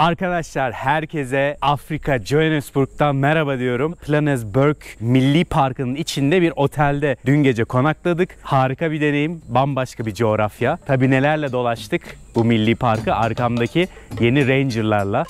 Arkadaşlar herkese Afrika Johannesburg'dan merhaba diyorum. Plannesburg Milli Parkı'nın içinde bir otelde dün gece konakladık. Harika bir deneyim, bambaşka bir coğrafya. Tabii nelerle dolaştık bu milli parkı, arkamdaki yeni Ranger'larla.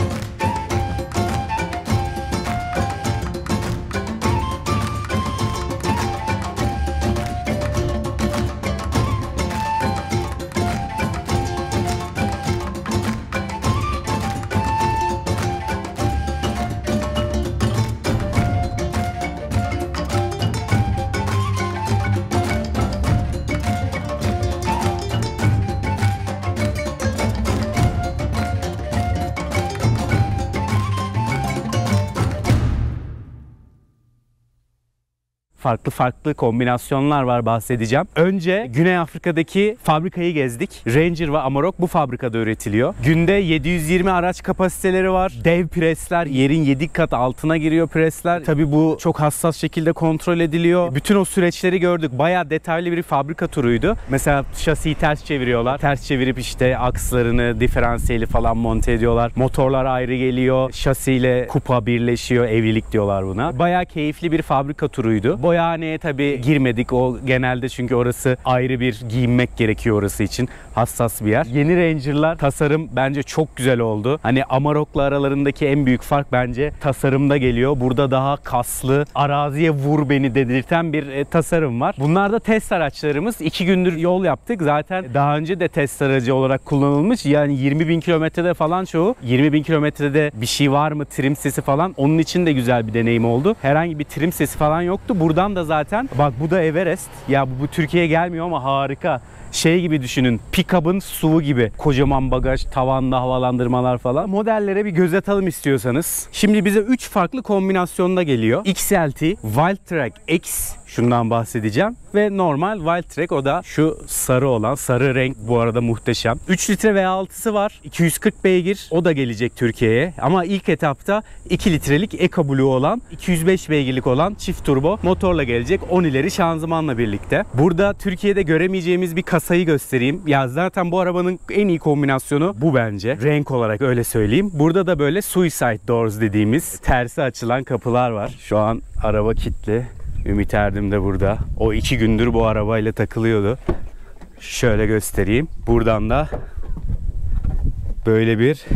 Farklı kombinasyonlar var, bahsedeceğim. Önce Güney Afrika'daki fabrikayı gezdik. Ranger ve Amarok bu fabrikada üretiliyor. Günde 720 araç kapasiteleri var. Dev presler, yerin 7 kat altına giriyor presler. Tabii bu çok hassas şekilde kontrol ediliyor. Bütün o süreçleri gördük. Bayağı detaylı bir fabrika turuydu. Mesela şasiyi ters çeviriyorlar. Ters çevirip işte akslarını, diferansiyeli falan monte ediyorlar. Motorlar ayrı geliyor. Şasiyle kupa birleşiyor. Evlilik diyorlar buna. Bayağı keyifli bir fabrika turuydu. Boyahaneye tabii girmedik. O genelde çünkü orası ayrı bir giyinmek gerekiyor orası için. Hassas bir yer. Yeni Ranger'lar tasarım bence çok güzel oldu. Hani Amarok'la aralarındaki en büyük fark bence tasarımda geliyor. Burada daha kaslı, araziye vur beni dedirten bir tasarım var. Bunlar da test araçlarımız. 2 gündür yol yaptık. Zaten daha önce de test aracı olarak kullanılmış. Yani 20.000 kilometrede falan çoğu. 20.000 kilometrede bir şey var mı? Trim sesi falan. Onun için de güzel bir deneyim oldu. Herhangi bir trim sesi falan yoktu. Buradan da zaten bak, bu da Everest. Ya bu Türkiye'ye gelmiyor ama harika. Şey gibi düşünün, pick-up'ın SUV gibi. Kocaman bagaj, tavanda havalandırmalar falan. Modellere bir göz atalım istiyorsanız. Şimdi bize 3 farklı kombinasyonda geliyor. XLT, Wildtrak X, şundan bahsedeceğim. Ve normal Wildtrak, o da şu sarı olan. Sarı renk bu arada muhteşem. 3 litre V6'sı var. 240 beygir. O da gelecek Türkiye'ye. Ama ilk etapta 2 litrelik EcoBlue olan, 205 beygirlik olan çift turbo motorla gelecek. 10 ileri şanzımanla birlikte. Burada Türkiye'de göremeyeceğimiz bir kasayı göstereyim. Ya zaten bu arabanın en iyi kombinasyonu bu bence. Renk olarak öyle söyleyeyim. Burada da böyle suicide doors dediğimiz tersi açılan kapılar var. Şu an araba kilitli. Ümit Erdim de burada. O 2 gündür bu arabayla takılıyordu. Şöyle göstereyim. Buradan da böyle bir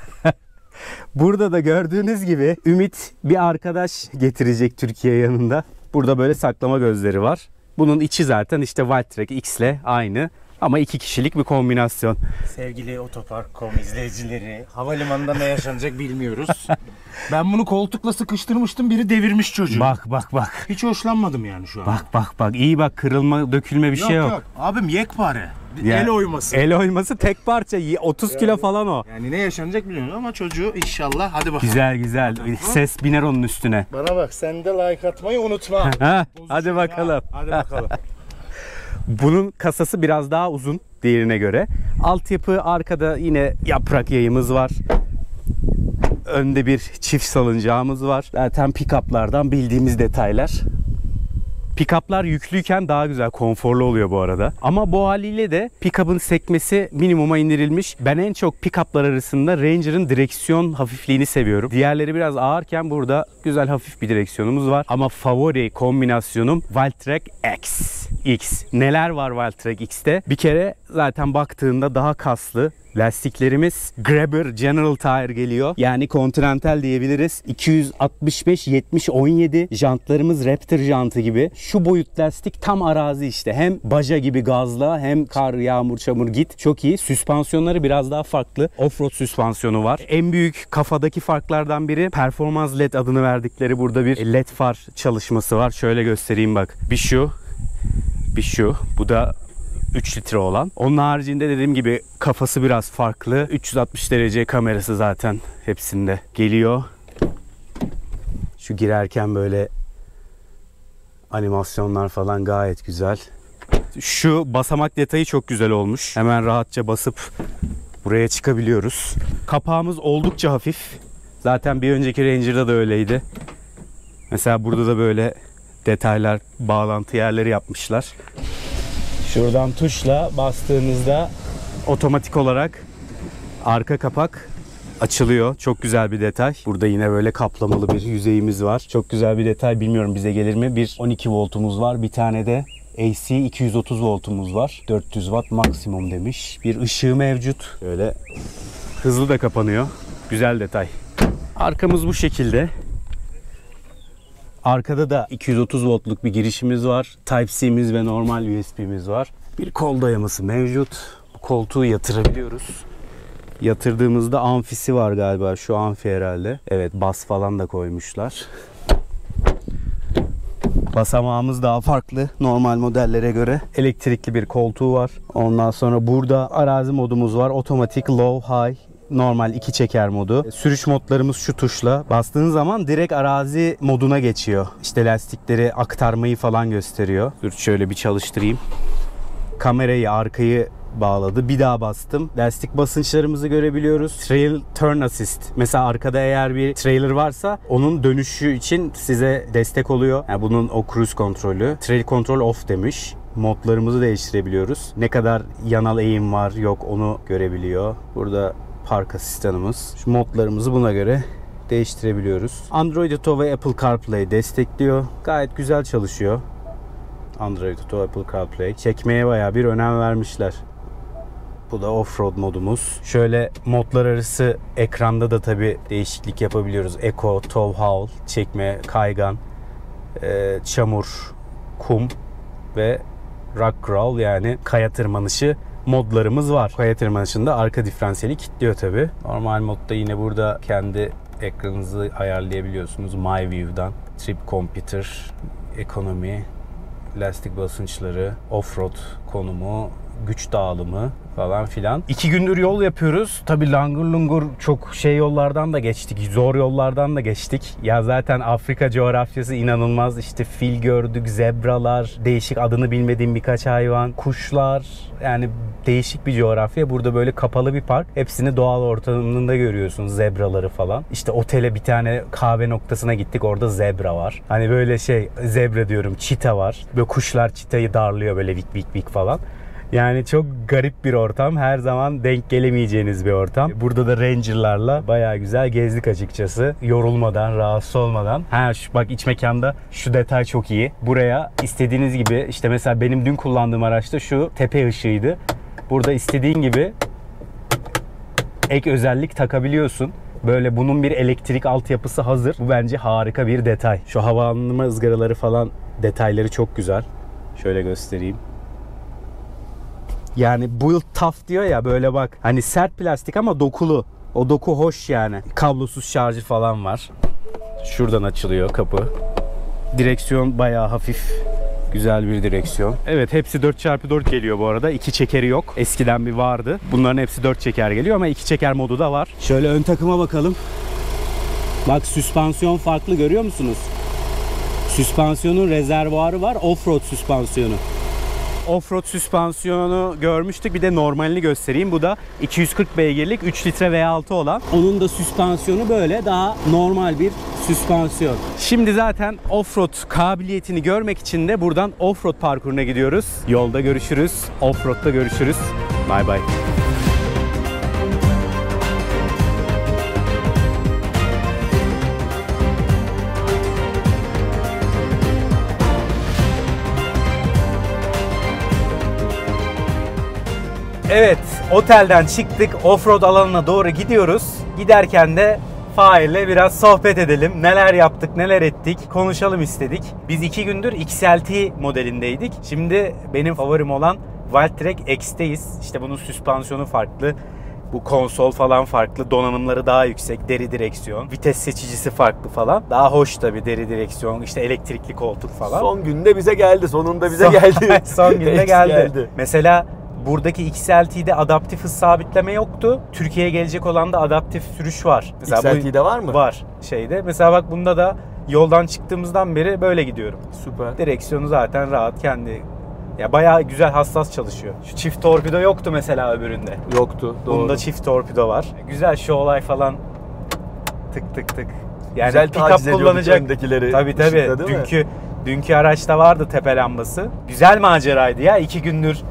burada da gördüğünüz gibi Ümit bir arkadaş getirecek Türkiye yanında. Burada böyle saklama gözleri var. Bunun içi zaten işte Wildtrak X ile aynı. Ama 2 kişilik bir kombinasyon. Sevgili Otopark.com izleyicileri, havalimanında ne yaşanacak bilmiyoruz. Ben bunu koltukla sıkıştırmıştım, biri devirmiş çocuğu. Bak. Hiç hoşlanmadım yani şu an. Bak. İyi bak, kırılma, dökülme bir şey yok. Yok. Abim yekpare. Ya, el oyması. El oyması tek parça. 30 kilo falan o. Yani ne yaşanacak bilmiyorum ama çocuğu inşallah, hadi bakalım. Güzel. Ses biner onun üstüne. Bana bak, sen de like atmayı unutma. Hadi bakalım. Hadi bakalım. Bunun kasası biraz daha uzun diğerine göre. Altyapı, arkada yine yaprak yayımız var. Önde bir çift salıncağımız var. Zaten pick-up'lardan bildiğimiz detaylar. Pick-up'lar yüklüyken daha güzel, konforlu oluyor bu arada. Ama bu haliyle de pick-up'ın sekmesi minimuma indirilmiş. Ben en çok pick-up'lar arasında Ranger'ın direksiyon hafifliğini seviyorum. Diğerleri biraz ağırken burada güzel hafif bir direksiyonumuz var. Ama favori kombinasyonum Wildtrak X. Neler var Wildtrak X'te? Bir kere zaten baktığında daha kaslı. Lastiklerimiz Grabber General Tire geliyor. Yani Continental diyebiliriz. 265-70-17. Jantlarımız Raptor jantı gibi. Şu boyut lastik tam arazi işte. Hem baja gibi gazla, hem kar, yağmur, çamur git. Çok iyi. Süspansiyonları biraz daha farklı. Offroad süspansiyonu var. En büyük kafadaki farklardan biri performans LED adını verdikleri burada bir LED far çalışması var. Şöyle göstereyim bak. Bir şu. Bu da 3 litre olan. Onun haricinde dediğim gibi kafası biraz farklı. 360 derece kamerası zaten hepsinde geliyor. Şu girerken böyle animasyonlar falan gayet güzel. Şu basamak detayı çok güzel olmuş. Hemen rahatça basıp buraya çıkabiliyoruz. Kapağımız oldukça hafif. Zaten bir önceki Ranger'da da öyleydi. Mesela burada da böyle detaylar, bağlantı yerleri yapmışlar. Şuradan tuşla bastığınızda otomatik olarak arka kapak açılıyor. Çok güzel bir detay. Burada yine böyle kaplamalı bir yüzeyimiz var. Çok güzel bir detay. Bilmiyorum bize gelir mi? Bir 12 voltumuz var. Bir tane de AC 230 voltumuz var. 400 watt maksimum demiş. Bir ışığı mevcut. Böyle hızlı da kapanıyor. Güzel detay. Arkamız bu şekilde. Arkada da 230 voltluk bir girişimiz var. Type-C'miz ve normal USB'miz var. Bir kol dayaması mevcut. Bu koltuğu yatırabiliyoruz. Yatırdığımızda amfisi var galiba. Şu amfi herhalde. Evet, bas falan da koymuşlar. Basamağımız daha farklı normal modellere göre. Elektrikli bir koltuğu var. Ondan sonra burada arazi modumuz var. Otomatik, low, high, normal 2 çeker modu. Sürüş modlarımız şu tuşla. Bastığın zaman direkt arazi moduna geçiyor. İşte lastikleri aktarmayı falan gösteriyor. Dur şöyle bir çalıştırayım. Kamerayı, arkayı bağladı. Bir daha bastım. Lastik basınçlarımızı görebiliyoruz. Trail Turn Assist. Mesela arkada eğer bir trailer varsa onun dönüşü için size destek oluyor. Yani bunun o cruise kontrolü. Trail Control Off demiş. Modlarımızı değiştirebiliyoruz. Ne kadar yanal eğim var yok onu görebiliyor. Burada park asistanımız. Şu modlarımızı buna göre değiştirebiliyoruz. Android Auto ve Apple CarPlay destekliyor. Gayet güzel çalışıyor. Android Auto, Apple CarPlay. Çekmeye bayağı bir önem vermişler. Bu da off-road modumuz. Şöyle modlar arası ekranda da tabi değişiklik yapabiliyoruz. Eco, Tow Haul, çekme, kaygan, çamur, kum ve rock crawl yani kaya tırmanışı modlarımız var. Kaya tırmanışında arka diferansiyeli kilitliyor tabi. Normal modda yine burada kendi ekranınızı ayarlayabiliyorsunuz. My View'dan. Trip Computer, ekonomi, lastik basınçları, off-road konumu, güç dağılımı falan filan. 2 gündür yol yapıyoruz. Tabii langur lungur çok yollardan da geçtik. Zor yollardan da geçtik. Ya zaten Afrika coğrafyası inanılmaz. İşte fil gördük, zebralar, değişik adını bilmediğim birkaç hayvan, kuşlar. Yani değişik bir coğrafya. Burada böyle kapalı bir park. Hepsini doğal ortamında görüyorsunuz. Zebraları falan. İşte otele bir tane kahve noktasına gittik. Orada zebra var. Hani böyle zebra diyorum, çita var. Böyle kuşlar çitayı darlıyor böyle vik vik vik falan. Yani çok garip bir ortam. Her zaman denk gelemeyeceğiniz bir ortam. Burada da Ranger'larla bayağı güzel gezdik açıkçası. Yorulmadan, rahatsız olmadan. Bak iç mekanda şu detay çok iyi. Buraya istediğiniz gibi işte mesela benim dün kullandığım araçta şu tepe ışığıydı. Burada istediğin gibi ek özellik takabiliyorsun. Böyle bunun bir elektrik altyapısı hazır. Bu bence harika bir detay. Şu havalandırma ızgaraları falan detayları çok güzel. Şöyle göstereyim. Yani build tough diyor ya böyle bak. Hani sert plastik ama dokulu. O doku hoş yani. Kablosuz şarjı falan var. Şuradan açılıyor kapı. Direksiyon bayağı hafif. Güzel bir direksiyon. Evet hepsi 4x4 geliyor bu arada. 2 çekeri yok. Eskiden bir vardı. Bunların hepsi 4 çeker geliyor ama 2 çeker modu da var. Şöyle ön takıma bakalım. Bak süspansiyon farklı görüyor musunuz? Süspansiyonun rezervuarı var. Offroad süspansiyonu. Offroad süspansiyonu görmüştük. Bir de normalini göstereyim. Bu da 240 beygirlik 3 litre V6 olan. Onun da süspansiyonu böyle daha normal bir süspansiyon. Şimdi zaten offroad kabiliyetini görmek için de buradan offroad parkuruna gidiyoruz. Yolda görüşürüz. Offroad'da görüşürüz. Bye bye. Evet, otelden çıktık. Offroad alanına doğru gidiyoruz. Giderken de Fahir'le biraz sohbet edelim. Neler yaptık, neler ettik konuşalım istedik. Biz 2 gündür XLT modelindeydik. Şimdi benim favorim olan Wildtrak X'teyiz. İşte bunun süspansiyonu farklı. Bu konsol falan farklı. Donanımları daha yüksek. Deri direksiyon. Vites seçicisi farklı falan. Daha hoş tabii deri direksiyon. İşte elektrikli koltuk falan. Son günde bize geldi. Sonunda bize geldi. Son günde geldi. Mesela buradaki XLT'de adaptif hız sabitleme yoktu. Türkiye'ye gelecek olan da adaptif sürüş var. Mesela XLT'de var mı? Var şeyde. Mesela bak bunda da yoldan çıktığımızdan beri böyle gidiyorum. Süper. Direksiyonu zaten rahat kendi. Ya bayağı güzel hassas çalışıyor. Şu çift torpido yoktu mesela öbüründe. Yoktu. Doğru. Bunda çift torpido var. Güzel şu olay falan tık tık tık. Yani güzel taciz kullanacak öndekileri. Tabii. Dünkü araçta vardı tepe lambası. Güzel maceraydı ya. 2 gündür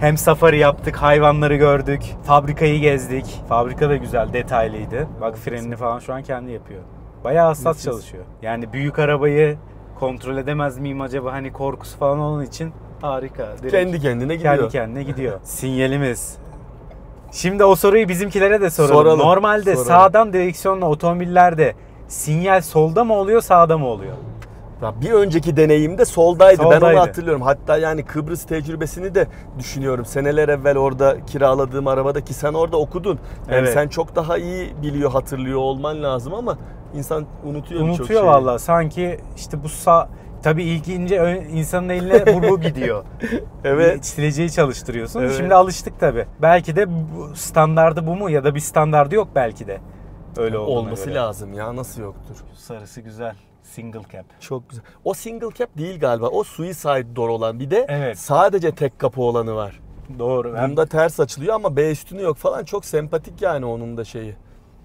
Hem safari yaptık, hayvanları gördük, fabrikayı gezdik. Fabrika da güzel, detaylıydı. Bak frenini falan şu an kendi yapıyor. Bayağı hassas çalışıyor. Yani büyük arabayı kontrol edemez miyim acaba, hani korkusu falan onun için harika. Direkt Kendi kendine gidiyor. kendi kendine gidiyor. Sinyalimiz. Şimdi o soruyu bizimkilere de soralım. Normalde sağdan direksiyonla otomobillerde sinyal solda mı oluyor, sağda mı oluyor? Ya bir önceki deneyimde soldaydı. Ben Soldaydı. onu hatırlıyorum. Hatta yani Kıbrıs tecrübesini de düşünüyorum. Seneler evvel orada kiraladığım arabada, ki sen orada okudun. Yani Evet. sen çok daha iyi biliyor, hatırlıyor olman lazım ama insan unutuyor birçok Unutuyor şeyi. vallahi. Sanki işte bu sağ... Tabii ilk ince insanın eline bu gidiyor. Evet. Sileceği çalıştırıyorsun. Evet. Şimdi alıştık tabii. Belki de bu standardı bu mu, ya da bir standardı yok belki de. Öyle Olması göre. lazım ya, nasıl yoktur? Sarısı güzel. Single cap. Çok güzel. O single cap değil galiba. O suicide door olan. Bir de Evet. sadece tek kapı olanı var. Doğru. Bunda ters açılıyor ama B üstünü yok falan. Çok sempatik yani onun da şeyi.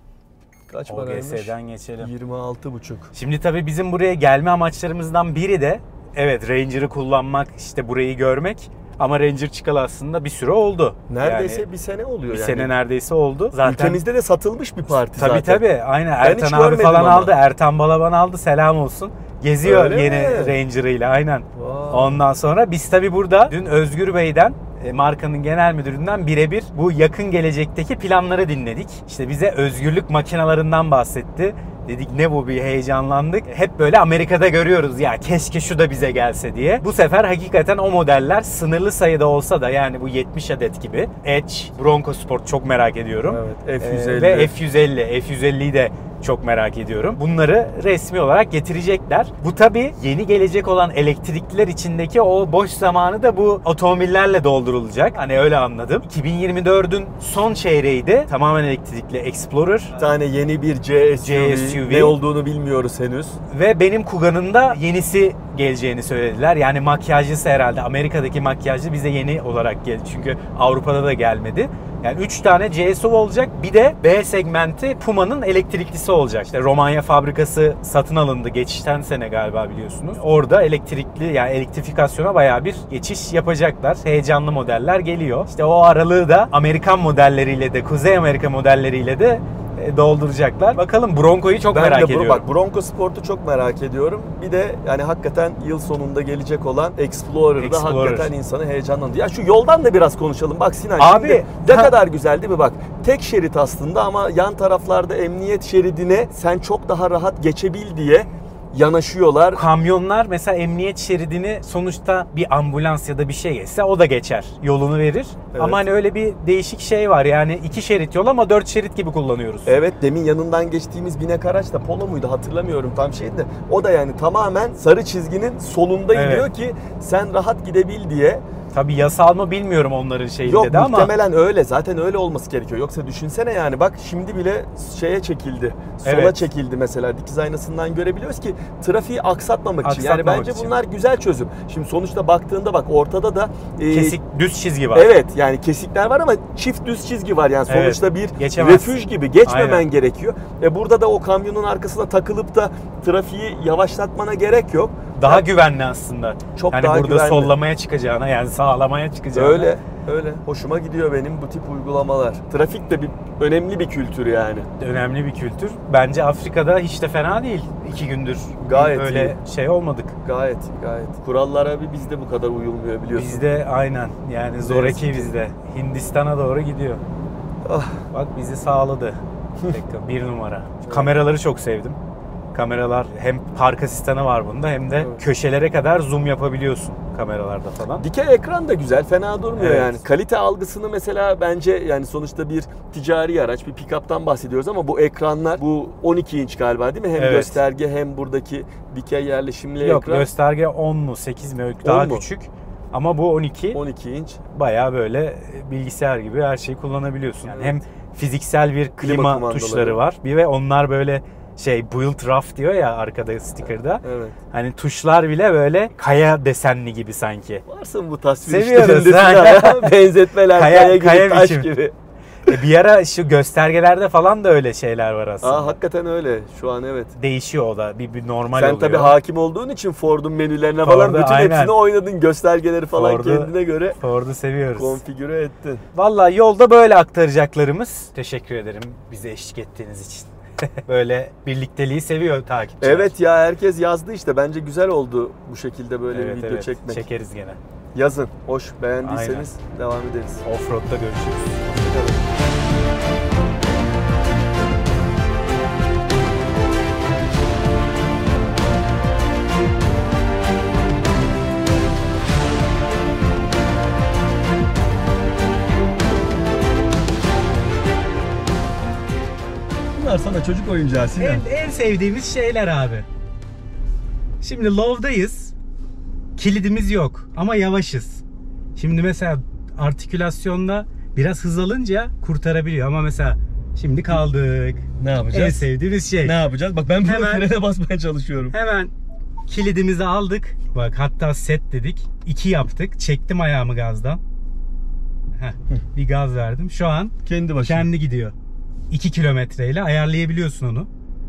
Kaç paraymış? OGS'den geçelim. 26,5. Şimdi tabii bizim buraya gelme amaçlarımızdan biri de evet Ranger'ı kullanmak, işte burayı görmek. Ama Ranger çıkalı aslında bir süre oldu. Neredeyse Yani bir sene oluyor bir yani. sene neredeyse oldu. Zaten Ülkemizde de satılmış bir parti tabii zaten. tabii. Aynen. Ben Ertan hiç abi görmedim falan ama. aldı. Ertan Balaban aldı. Selam olsun. Geziyor Öyle yeni mi? Ranger'ıyla. Aynen. Vay. Ondan sonra biz tabii burada dün Özgür Bey'den, markanın genel müdüründen birebir bu yakın gelecekteki planları dinledik. İşte bize özgürlük makinalarından bahsetti. Dedik ne bu, bir heyecanlandık. Hep böyle Amerika'da görüyoruz ya, keşke şu da bize gelse diye. Bu sefer hakikaten o modeller sınırlı sayıda olsa da, yani bu 70 adet gibi. Edge, Bronco Sport çok merak ediyorum. Evet, F150. Ve F150. F150'yi de çok merak ediyorum. Bunları resmi olarak getirecekler. Bu tabii yeni gelecek olan elektrikliler içindeki o boş zamanı da bu otomobillerle doldurulacak. Hani öyle anladım. 2024'ün son çeyreğiydi. Tamamen elektrikli Explorer. Bir tane yeni bir CSUV. Ne olduğunu bilmiyoruz henüz. Ve benim Kugan'ın da yenisi geleceğini söylediler. Yani makyajlısı herhalde. Amerika'daki makyajlı bize yeni olarak geldi. Çünkü Avrupa'da da gelmedi. Yani 3 tane CSUV olacak. Bir de B segmenti Puma'nın elektriklisi olacak. İşte Romanya fabrikası satın alındı geçişten sene galiba, biliyorsunuz. Orada elektrikli, yani elektrifikasyona bayağı bir geçiş yapacaklar. Heyecanlı modeller geliyor. İşte o aralığı da Amerikan modelleriyle de, Kuzey Amerika modelleriyle de dolduracaklar. Bakalım, Bronco'yu çok merak ediyorum. Bak, Bronco Sport'u çok merak ediyorum. Bir de yani hakikaten yıl sonunda gelecek olan Explorer'da hakikaten insanı heyecanlandırıyor. Ya şu yoldan da biraz konuşalım. Bak Sinan, Abi, şimdi ne kadar güzel değil mi bak? Tek şerit aslında ama yan taraflarda emniyet şeridine sen çok daha rahat geçebil diye yanaşıyorlar. Kamyonlar mesela emniyet şeridini, sonuçta bir ambulans ya da bir şey geçse o da geçer. Yolunu verir. Evet. Ama hani öyle bir değişik şey var. Yani 2 şerit yol ama 4 şerit gibi kullanıyoruz. Evet, demin yanından geçtiğimiz binek araç da Polo muydu hatırlamıyorum tam şeydi de. O da yani tamamen sarı çizginin solunda gidiyor ki sen rahat gidebil diye. Tabii yasal mı bilmiyorum onların şeyinde Yok, de ama. muhtemelen öyle. Zaten öyle olması gerekiyor. Yoksa düşünsene yani, bak şimdi bile şeye çekildi. Sola Evet. çekildi mesela. Dikiz aynasından görebiliyoruz ki trafiği aksatmamak için. Yani Aksatmamak bence için. bunlar güzel çözüm. Şimdi sonuçta baktığında bak ortada da Kesik, düz çizgi var. evet, yani kesikler var ama çift düz çizgi var. Yani Evet, sonuçta bir geçemezsin. refüj gibi geçmemen Aynen. gerekiyor. Burada da o kamyonun arkasına takılıp da trafiği yavaşlatmana gerek yok. Daha güvenli aslında. Çok hani daha burada güvenli. sollamaya çıkacağına, yani sağlamaya çıkacağına. Öyle. Hoşuma gidiyor benim bu tip uygulamalar. Trafik de önemli bir kültür yani. Önemli bir kültür. Bence Afrika'da hiç de fena değil. 2 gündür Gayet öyle şey olmadık. Gayet. Kurallara bir bizde bu kadar uyulmuyor biliyorsun. Bizde aynen. Yani zoraki yazık ki. bizde. Hindistan'a doğru gidiyor. Ah. Bak bizi sağladı. Dakika, 1 numara. Kameraları çok sevdim. Kameralar, hem park asistanı var bunda hem de Evet. köşelere kadar zoom yapabiliyorsun kameralarda falan. Dikey ekran da güzel, fena durmuyor Evet. yani. Kalite algısını mesela bence, yani sonuçta bir ticari araç, bir pick-up'tan bahsediyoruz ama bu ekranlar, bu 12 inç galiba değil mi? Hem Evet. gösterge hem buradaki dikey yerleşimli Yok, ekran. gösterge 10 mu 8 mi, daha 10 mu? küçük. Ama bu 12. 12 inç. Bayağı böyle bilgisayar gibi her şeyi kullanabiliyorsun. Yani hem fiziksel bir Klima klima kumandaları. tuşları var. Bir ve onlar böyle build rough diyor ya arkada sticker'da. Evet. Hani tuşlar bile böyle kaya desenli gibi sanki. Varsın bu tasvir Seviyoruz, işlerinde ha. Sinan ya. Benzetmeler, kaya gibi, Kaya taş biçim. gibi. Bir ara şu göstergelerde falan da öyle şeyler var aslında. Hakikaten öyle. Şu an evet. Değişiyor o da. Bir normal Sen oluyor. tabii hakim olduğun için Ford'un menülerine falan bütün aynen. hepsini oynadın. Göstergeleri falan Ford'u kendine göre Ford'u seviyoruz. konfigüre ettin. Vallahi yolda böyle aktaracaklarımız. Teşekkür ederim bize eşlik ettiğiniz için. Böyle birlikteliği seviyor takipçiler. Evet ya, herkes yazdı işte. Bence güzel oldu bu şekilde böyle bir video çekmek. Çekeriz gene. Yazın. Hoş. Beğendiyseniz devam ederiz. Offroad'da görüşürüz. Hoşçakalın. Bunlar sana çocuk oyuncağı Sinan. En sevdiğimiz şeyler abi. Şimdi low'dayız. Kilidimiz yok ama yavaşız. Şimdi mesela artikülasyonda biraz hız alınca kurtarabiliyor ama mesela şimdi kaldık. Ne yapacağız? En sevdiğimiz şey. Ne yapacağız? Bak ben burada Hemen- frene basmaya çalışıyorum. Hemen kilidimizi aldık. Bak hatta set dedik. 2 yaptık. Çektim ayağımı gazdan. Bir gaz verdim. Şu an Kendi başına. kendi gidiyor. 2 kilometreyle ayarlayabiliyorsun onu.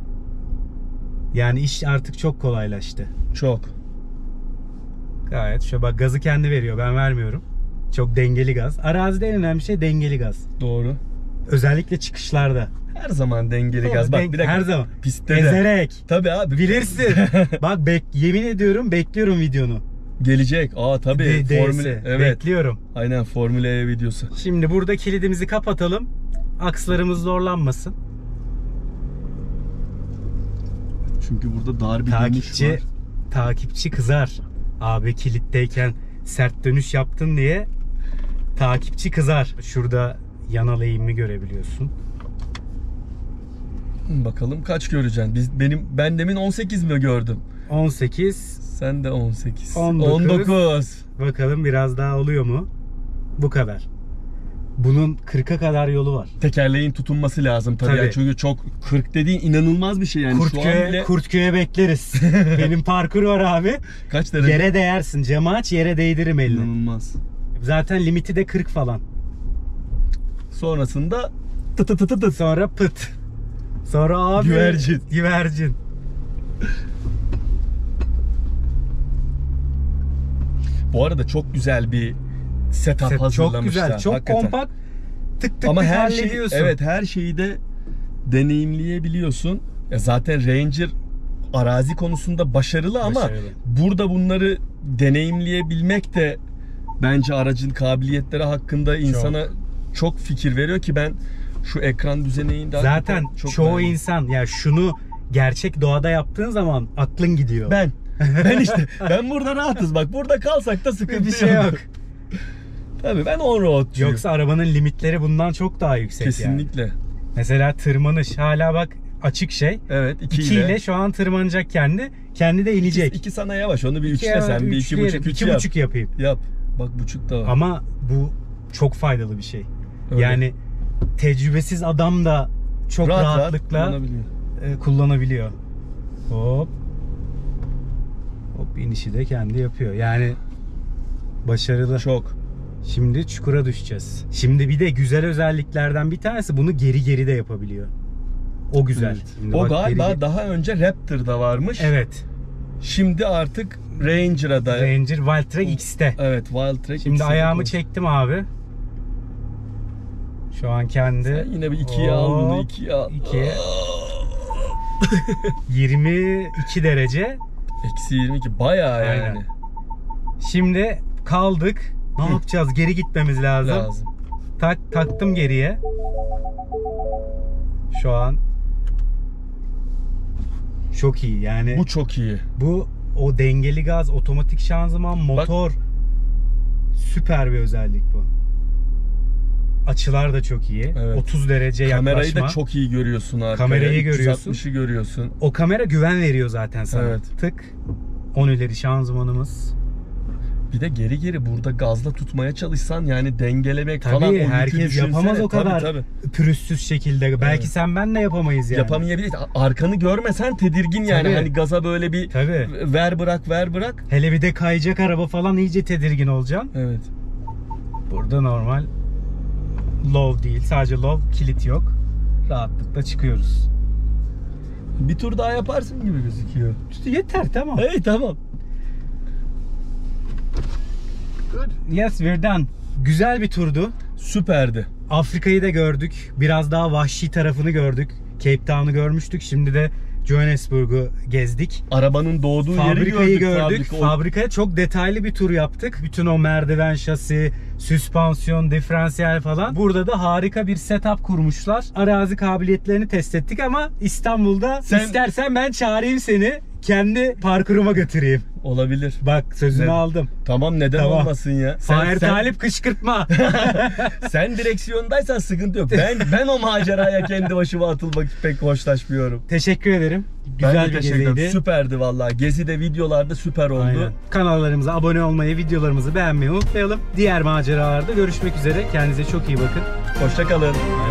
Yani iş artık çok kolaylaştı. Çok. Gayet. Şöyle bak, gazı kendi veriyor. Ben vermiyorum. Çok dengeli gaz. Arazide en önemli şey dengeli gaz. Doğru. Özellikle çıkışlarda. Her zaman dengeli gaz. Bak bir dakika. Her zaman. Pistte de. Ezerek. Tabii abi. Bilirsin. Bak yemin ediyorum bekliyorum videonu. Gelecek. Tabii. Değilse. Formüle. Evet. Bekliyorum. Aynen Formüle E videosu. Şimdi burada kilidimizi kapatalım. Akslarımız zorlanmasın. Çünkü burada dar bir dönüş var. Takipçi kızar. Abi kilitteyken sert dönüş yaptın diye takipçi kızar. Şurada yanal eğimi görebiliyorsun. Bakalım kaç göreceksin? Ben demin 18 mi gördüm? 18. Sen de 18. 19. Bakalım biraz daha oluyor mu? Bu kadar. Bunun 40'a kadar yolu var. Tekerleğin tutunması lazım tabii. Tabii. Yani çünkü çok 40 dediğin inanılmaz bir şey yani. Şu an bile Kurtköy'e bekleriz. Benim parkur var abi. kaç derece? Yere değersin. Camı aç, yere değdirim elini. İnanılmaz. Zaten limiti de 40 falan. Sonrasında tı tı tı tı tı. Sonra pıt. Sonra abi Güvercin. Güvercin. Bu arada çok güzel bir setup hazırlamışlar. Çok güzel, çok hakikaten. kompakt. Tık tık Ama tık her şey, hallediyorsun. evet her şeyi de deneyimleyebiliyorsun. Zaten Ranger arazi konusunda başarılı ama Başarılı. burada bunları deneyimleyebilmek de bence aracın kabiliyetleri hakkında insana çok fikir veriyor ki ben şu ekran düzeninde Zaten çok çoğu beğendim. insan ya şunu gerçek doğada yaptığın zaman aklın gidiyor. Ben işte ben burada rahatız bak, burada kalsak da sıkıntı bir şey yok. Tabii ben on-roadçuyum. Yoksa arabanın limitleri bundan çok daha yüksek yani. kesinlikle. Mesela tırmanış hala bak açık şey. Evet 2 ile şu an tırmanacak kendi de inecek. 2 sana yavaş, onu bir İki üçle sen bir üçleyelim. 2,5 yap. 2,5 yapayım. Yap. Bak buçuk da var. Ama bu çok faydalı bir şey. Öyle. Yani tecrübesiz adam da çok rahatlıkla kullanabiliyor. kullanabiliyor. Hop. Hop, inişi de kendi yapıyor. Yani başarılı. Çok. Şimdi çukura düşeceğiz. Şimdi bir de güzel özelliklerden bir tanesi bunu geri de yapabiliyor. O güzel. Evet. Şimdi O bak, galiba daha önce Raptor'da varmış. Evet. Şimdi artık Ranger'a da. Ranger Wildtrak X'te. Evet, Wildtrak. Şimdi X'e ayağımı koy. çektim abi. Şu an kendi. Sen yine bir 2'ye al bunu, Hop, 2'ye al. 2'ye. 22 derece. Eksi 22 bayağı Aynen. yani. Şimdi kaldık. Ne yapacağız? Geri gitmemiz lazım. Lazım. Taktım geriye. Şu an çok iyi. Yani Bu çok iyi. bu o dengeli gaz, otomatik şanzıman, motor süper bir özellik bu. Açılar da çok iyi. Evet. 30 derece Kamerayı yaklaşma. da çok iyi görüyorsun arkaya. Kamerayı görüyorsun. 360'ı görüyorsun. O kamera güven veriyor zaten sana. Evet. Tık. 10 ileri şanzımanımız. Bir de geri burada gazla tutmaya çalışsan yani dengelemek Tabii, falan o yükü herkes düşünsene. yapamaz o Tabii, kadar tabii. pürüzsüz şekilde. Belki sen ben de yapamayız yani. Yapamayabiliriz. Arkanı görmesen tedirgin yani. Tabii. Hani gaza böyle bir Tabii. ver bırak. Hele bir de kayacak araba falan iyice tedirgin olacaksın. Evet. Burada normal Low değil. Sadece low, kilit yok. Rahatlıkla çıkıyoruz. Bir tur daha yaparsın gibi gözüküyor. İşte yeter, tamam. Hey tamam. Yes, we're done. Güzel bir turdu. Süperdi. Afrika'yı da gördük. Biraz daha vahşi tarafını gördük. Cape Town'u görmüştük. Şimdi de Johannesburg'u gezdik. Arabanın doğduğu yeri Fabrikayı gördük. gördük. Fabrikaya çok detaylı bir tur yaptık. Bütün o merdiven, şasi, süspansiyon, diferansiyel falan. Burada da harika bir setup kurmuşlar. Arazi kabiliyetlerini test ettik ama İstanbul'da istersen ben çağırayım seni. Kendi parkuruma götüreyim. Olabilir. Bak sözünü Ne? aldım. Tamam, neden Tamam. olmasın ya? Fahir Talip kışkırtma. Sen direksiyondaysan sıkıntı yok. Ben o maceraya kendi başıma atılmak pek hoşlaşmıyorum. Teşekkür ederim. Ben Güzel de bir teşekkür ederim. geziydi. Süperdi vallahi. Gezide, videolarda süper oldu. Aynen. Kanallarımıza abone olmayı, videolarımızı beğenmeyi unutmayalım. Diğer maceralarda görüşmek üzere. Kendinize çok iyi bakın. Hoşça kalın. Bay